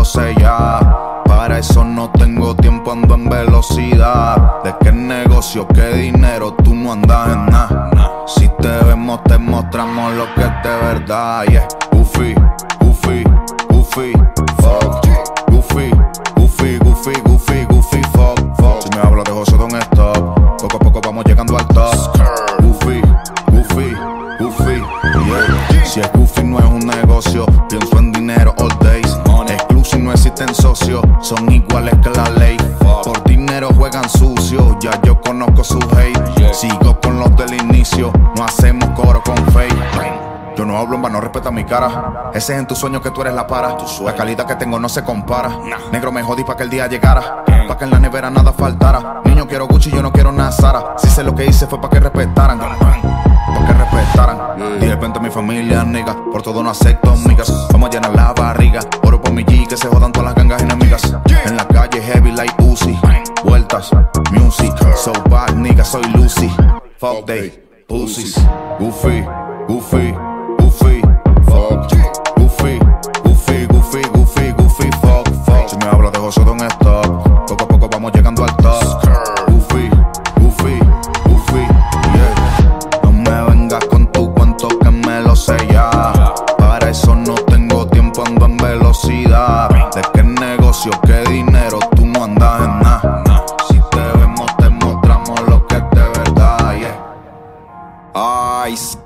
sé ya. Para eso no tengo tiempo, ando en velocidad. ¿De qué negocio, qué dinero? Tú no andas en nada. Si te vemos, te mostramos lo que es de verdad. Yeah, Goofy, Goofy, Goofy, fuck. Goofy, Goofy, Goofy, Goofy, Goofy, fuck, fuck. Si me hablas de José, don't stop. Poco a poco vamos llegando al top. Goofy, Goofy, Goofy, yeah. Si es Goofy no es un negocio, pienso en dinero all days. Exclusive no existen socios, son iguales que la ley. Por dinero juegan sucio, ya yo conozco su hate. Sigo con los del inicio, no hacemos coro con fake. Yo no hablo en vano, respeta mi cara. Ese es en tus sueños que tú eres la para. La calidad que tengo no se compara. Negro me jodí pa' que el día llegara, pa' que en la nevera nada faltara. Niño quiero Gucci, yo no quiero nada Zara. Si sé lo que hice fue pa' que respetaran, pa' que respetaran. Y de repente mi familia, nigga, por todo no acepto migas. Vamos a llenar la barriga, oro por mi G, que se jodan todas las gangas enemigas. En la calle heavy like Uzi, vueltas, music, so bad nigga, soy Lucy. Fuck they, pussies. Goofy, Goofy, Goofy, fuck. Goofy, Goofy, Goofy, Goofy, Goofy, fuck, fuck. Si me hablas de José, don't stop. Poco a poco vamos llegando al top. Goofy, Goofy, Goofy, yeah. No me vengas con tu cuento que me lo sé ya. Para eso no tengo tiempo, ando en velocidad. ¿De qué negocio, qué dinero? Tú no andas en nada. Si te vemos, te mostramos lo que es de verdad, yeah. Ice,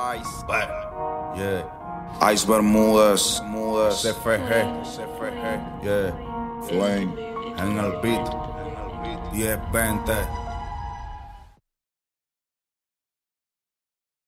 yeah. Ice Bermúdez, CFG, yeah. Flame en el beat, 10-20.